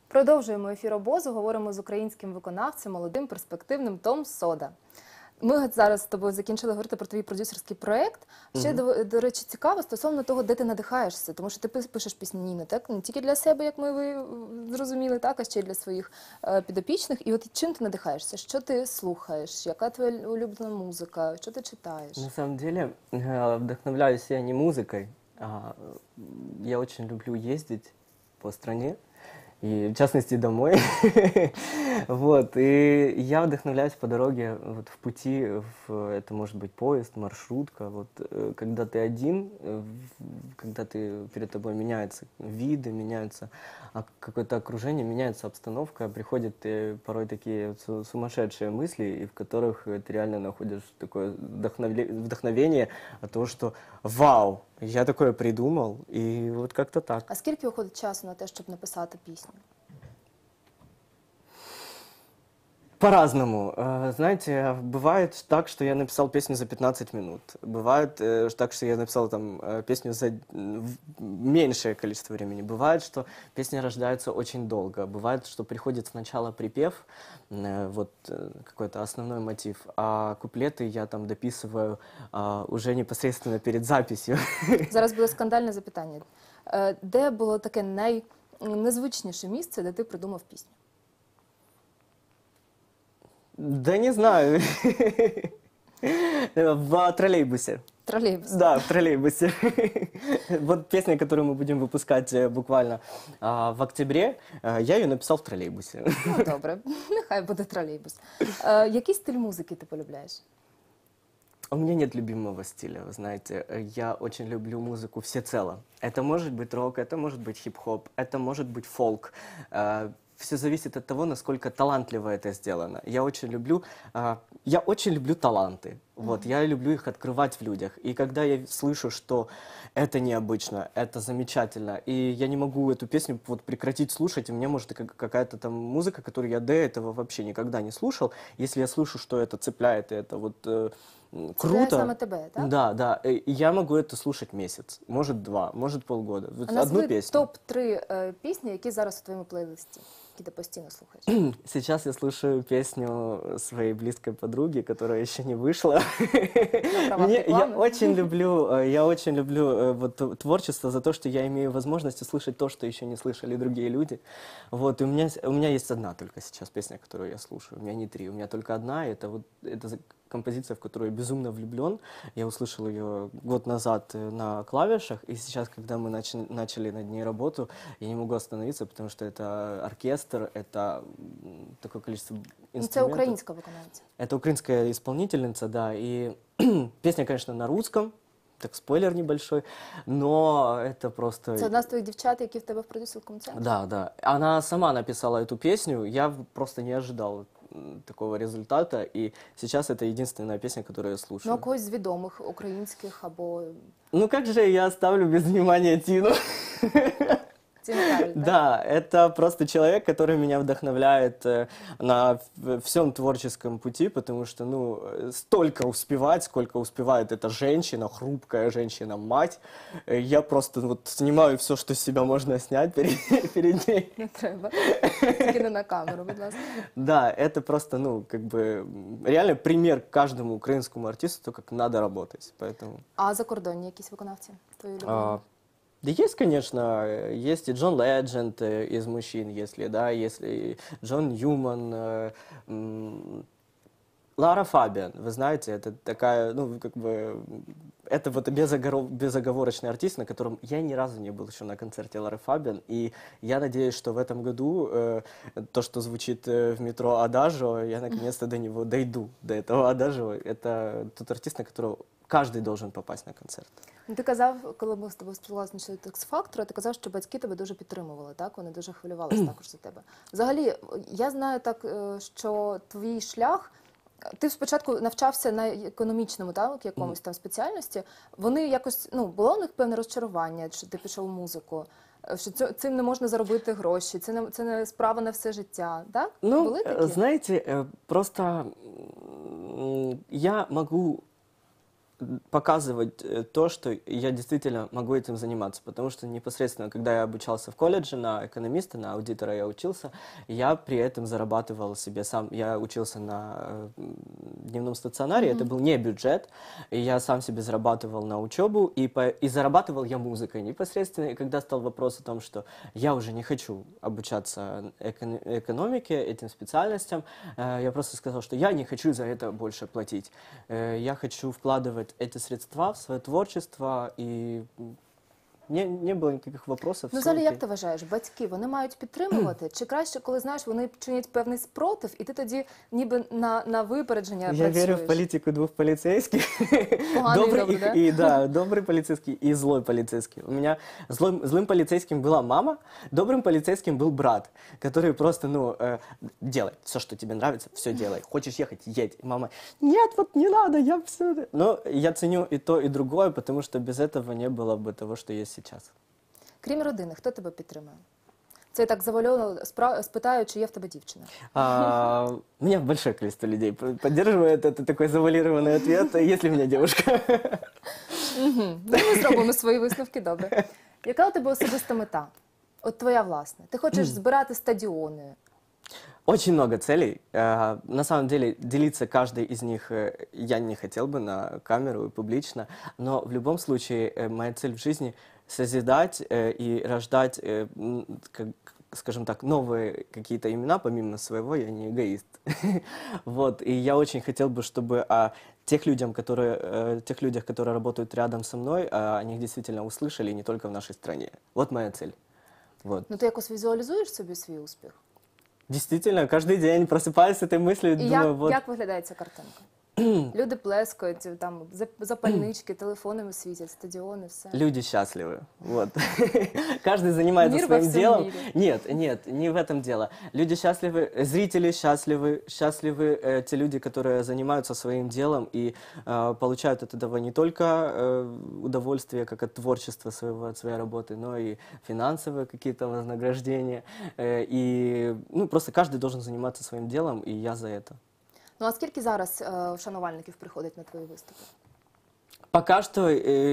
Продовжуємо ефір обозу, говоримо з українським виконавцем, молодим, перспективним Том Сода. Ми от зараз з тобою закінчили говорити про твій продюсерський проєкт. Ще, до речі, цікаво стосовно того, де ти надихаєшся, тому що ти пишеш пісні не тільки для себе, як ми зрозуміли, так, а ще й для своїх підопічних. І от чим ти надихаєшся? Що ти слухаєш? Яка твоя улюблена музика? Що ти читаєш? На самом деле, вдохновляюсь я не музыкой, я очень люблю ездить по стране, и в частности домой. Вот, и я вдохновляюсь по дороге, вот в пути, это может быть поезд, маршрутка, вот, когда ты один, когда перед тобой меняются виды, меняются какое-то окружение, меняется обстановка, приходят порой такие сумасшедшие мысли, и в которых ты реально находишь такое вдохновение от того, что вау, я такое придумал, и вот как-то так. А скільки уходить часу на те, щоб написати пісню? По-разному. Знаете, бывает так, что я написал песню за 15 минут. Бывает так, что я написал там песню за меньшее количество времени. Бывает, что песня рождается очень долго. Бывает, что приходит сначала припев, вот какой-то основной мотив, а куплеты я там дописываю уже непосредственно перед записью. Зараз буде скандальне запитання. Де було таке найнезвичніше місце, де ти придумав пісню? Да не знаю. В троллейбусе. Троллейбус. Да, в троллейбусе. Вот песня, которую мы будем выпускать буквально в октябре, я ее написал в троллейбусе. Ну, добре, нехай буде тролейбус. Який стиль музики ти полюбляєш? У меня нет любимого стиля, вы знаете. Я очень люблю музыку всецело. Это может быть рок, это может быть хип-хоп, это может быть фолк. Все зависит от того, насколько талантливо это сделано. Я очень люблю таланты. Вот, я люблю их открывать в людях. И когда я слышу, что это необычно, это замечательно, и я не могу эту песню вот прекратить слушать, и мне может какая-то там музыка, которую я до этого вообще никогда не слушал, если я слышу, что это цепляет, и это вот круто. Саме тебе, так? Да, да. И я могу это слушать месяц, может 2, может полгода. Вот А одну назви песню. топ-3 пісні, які зараз у твоєму плейлисті, які ти постійно слухаєш. Сейчас я слушаю песню своей близкой подруги, которая еще не вышла. Я очень люблю вот творчество за то, что я имею возможность услышать то, что еще не слышали другие люди. Вот, и у меня есть одна только сейчас песня, которую я слушаю. У меня не 3, у меня только одна. Это композиция, в которую я безумно влюблен. Я услышал ее год назад на клавишах, и сейчас, когда мы начали над ней работу, я не могу остановиться, потому что это оркестр, это такое количество инструментов. Це українська виконавця. Это украинская исполнительница, да, и песня, конечно, на русском, так спойлер небольшой, но это просто... Це одна з твоїх дівчат, які в тебе в продюсерському центрі? Да, да. Она сама написала эту песню, я просто не ожидал такого результата, и сейчас это единственная песня, которую я слушаю. Ну, а когось з відомих, українських або... Ну как же я оставлю без внимания Тину? Тіну Кароль, так? Да, это просто человек, который меня вдохновляет на всем творческом пути, потому что, ну, столько успевать, сколько успевает эта женщина, хрупкая женщина-мать. Я просто вот снимаю все, что с себя можно снять перед ней. Не треба. Тільки не на камеру, будь ласка. Да, это просто, ну, как бы, реально пример каждому украинскому артисту, то, как надо работать, поэтому... А закордонні якісь виконавці твої улюблені? Да есть, конечно, есть и Джон Ледженд из мужчин, если, да, если Джон Ньюман, Лара Фабиан, вы знаете, это такая, ну, как бы, это вот безоговорочный артист, на котором я ни разу не был еще на концерте Лары Фабиан, и я надеюсь, что в этом году то, что звучит в метро Адажио, я наконец-то до него дойду, до этого Адажио. Это тот артист, на которого каждый должен попасть на концерт. Ну, ти казав, коли ми з тобою спілкувалися щодо X-Factor, ти казав, що батьки тебе дуже підтримували, так? Вони дуже хвилювалися також за тебе. Взагалі, я знаю так, що твій шлях, ти спочатку навчався на економічному, так, якомусь там спеціальності. Вони якось, ну, було у них певне розчарування, що ти пішов у музику, що цим не можна заробити гроші, це не справа на все життя, так? Ну, були такі? знаете, просто я могу показывать то, что я действительно могу этим заниматься. Потому что непосредственно, когда я обучался в колледже на экономиста, на аудитора я учился, я при этом зарабатывал себе сам. Я учился на дневном стационаре, это был не бюджет, и я сам себе зарабатывал на учебу, и зарабатывал я музыкой непосредственно. И когда стал вопрос о том, что я уже не хочу обучаться экономике, этим специальностям, я просто сказал, что я не хочу за это больше платить. Я хочу вкладывать эти средства в своє творчество, і не було ніяких вопросів. Ну, все взагалі, як окей. ти вважаєш, батьки, вони мають підтримувати? Чи краще, коли, знаєш, вони чинять певний спротив, і ти тоді ніби на випередження Я працюєш? верю в политику двух полицейских. Поганий і добрий, да? Да, добрый полицейский и злой полицейский. У меня злым полицейским была мама, добрым полицейским был брат, который просто, делай все, что тебе нравится, все делай. Хочешь ехать, едь. Мама, нет, вот не надо, я все... Но я ценю и то, и другое, потому что без этого не было бы того, что есть сейчас. Крім родини, хто тебе підтримує? Це я так завальовано спитаю, чи є в тебе дівчина. Меня большое количество людей поддерживает. Это такой завуалированный ответ. Есть ли у меня девушка? Ну, ми зробимо свої висновки, добре. Яка у тебе особиста мета? От твоя власна. Ти хочеш збирати стадіони. Очень много целей. На самом деле, делиться каждой из них я не хотел бы на камеру и публично, но в любом случае моя цель в жизни созидать и рождать, скажем так, новые какие-то имена, помимо своего, я не эгоист. Вот, и я очень хотел бы, чтобы о тех людях, которые работают рядом со мной, о них действительно услышали, не только в нашей стране. Вот моя цель. Вот. Ну, ти якось візуалізуєш собі свій успіх? Действительно, каждый день просыпаюсь с этой мыслью, І думаю, вот... як виглядає ця картинка? Люди плескають, там запальнички, телефонами світять, стадіони, все. Люди счастливы. Вот. Каждый занимается Мир во своим всем делом. мире. Нет, не в этом дело. Люди счастливы, зрители счастливы те люди, которые занимаются своим делом и получают от этого не только удовольствие, как от творчества своего, от своей работы, но и финансовые какие-то вознаграждения. Просто каждый должен заниматься своим делом, и я за это. Ну, а скільки зараз шанувальників приходить на твої виступи? Пока что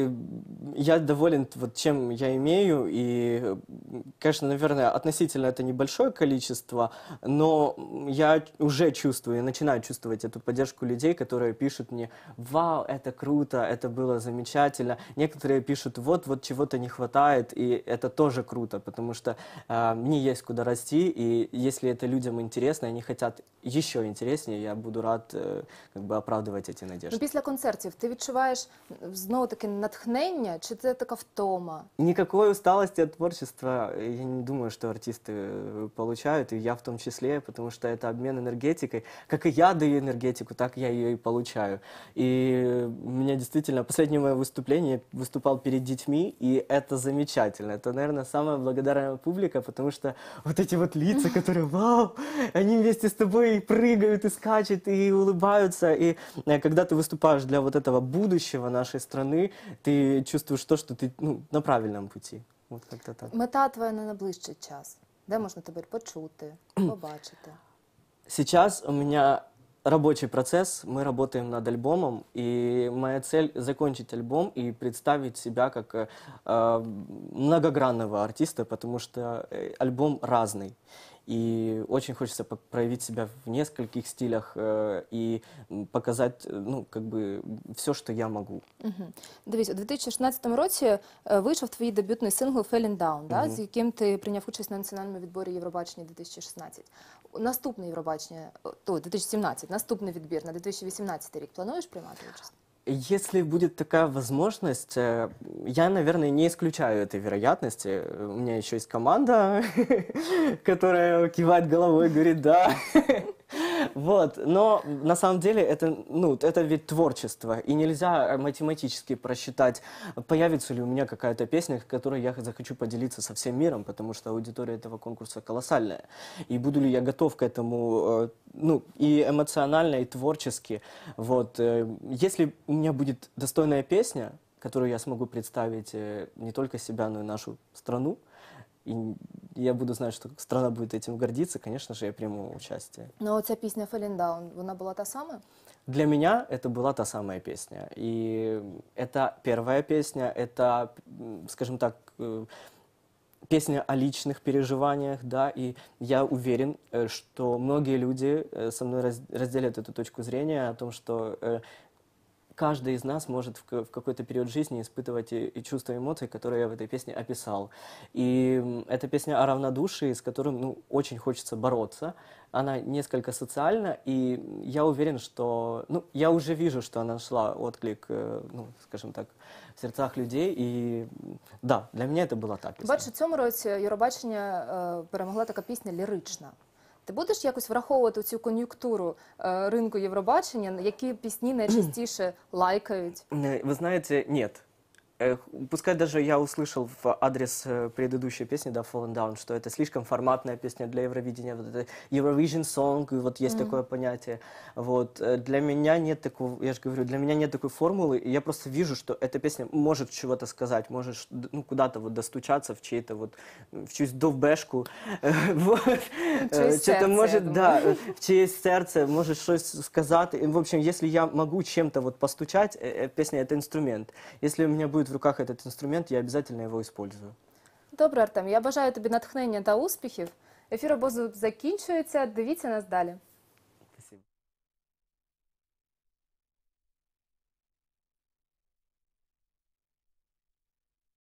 я доволен чем я имею, и, конечно, наверное, относительно это небольшое количество, но я уже чувствую, начинаю чувствовать эту поддержку людей, которые пишут мне: «Вау, это круто, это было замечательно». Некоторые пишут: «Вот чего-то не хватает», и это тоже круто, потому что мне есть куда расти, и если это людям интересно, они хотят еще интереснее, я буду рад оправдывать эти надежды. Ну, після концертів ти відчуваєш знову-таки натхнення, чи це така втома? Никакой усталости от творчества я не думаю, что артисты получают, и я в том числе, потому что это обмен энергетикой. Как и я даю энергетику, так я ее и получаю. И у меня действительно последнее мое выступление, я выступал перед детьми, и это замечательно. Это, наверное, самая благодарная публика, потому что вот эти вот лица, которые, вау, они вместе с тобой и прыгают, и скачут, и улыбаются. И когда ты выступаешь для вот этого будущего нашей страны, ты чувствуешь то, что ты на правильном пути. Вот как-то так. Мета твоя на найближчий час. Де можна тебе почути, побачити? Сейчас у меня рабочий процесс, мы работаем над альбомом, и моя цель закончить альбом и представить себя как многогранного артиста, потому что альбом разный. И очень хочется проявить себя в нескольких стилях и показать, все, что я могу. Угу. Дивись, у 2016 році вийшов твій дебютний сингл «Falling Down», да, з яким ти прийняв участь на національному відборі Євробачення 2016. Наступне Євробачення, 2017, наступний відбір на 2018 рік плануєш приймати участь? Если будет такая возможность, я, наверное, не исключаю этой вероятности. У меня еще есть команда, которая кивает головой и говорит «да». Вот, но на самом деле это ведь творчество, и нельзя математически просчитать, появится ли у меня какая-то песня, которой я захочу поделиться со всем миром, потому что аудитория этого конкурса колоссальная. И буду ли я готов к этому, и эмоционально, и творчески. Вот, если у меня будет достойная песня, которую я смогу представить не только себя, но и нашу страну, и я буду знать, что страна будет этим гордиться, конечно же, я приму участие. Ну, оця пісня «Falling Down», вона була та сама? для меня это была та самая песня. И это первая песня, это, скажем так, песня о личных переживаниях, да, и я уверен, что многие люди со мной разделят эту точку зрения о том, что каждый из нас может в какой-то период жизни испытывать и чувства, и эмоции, которые я в этой песне описал. И это песня о равнодушии, с которым, ну, очень хочется бороться. Она несколько социальна, и я уверен, что... Ну, я уже вижу, что она нашла отклик, ну, скажем так, в сердцах людей. І, да, для мене це була та пісня. Бачу, в цьому році Євробачення перемогла така пісня лірична. Ти будеш якось враховувати цю кон'юнктуру ринку Євробачення, які пісні найчастіше лайкають? Вы знаете, нет. Пускай даже я услышал в адрес предыдущей песни, да, Fallen Down, что это слишком форматная песня для Евровидения, вот это Eurovision Song, и вот есть такое понятие. Вот. Для меня нет такого, я же говорю, для меня нет такой формулы, и я просто вижу, что эта песня может чего-то сказать, может, ну, куда-то вот достучаться в чей-то вот, в чьюсь довбешку, вот. чиєсь Что-то серце, может, я да, в чьесь сердце, может что-то сказать. И, в общем, если я могу чем-то вот постучать, песня — это инструмент. Если у меня будет в руках этот инструмент, я обязательно его использую. Добре, Артем, я бажаю тобі натхнення та успіхів. Ефір обозу закінчується. Дивіться нас далі.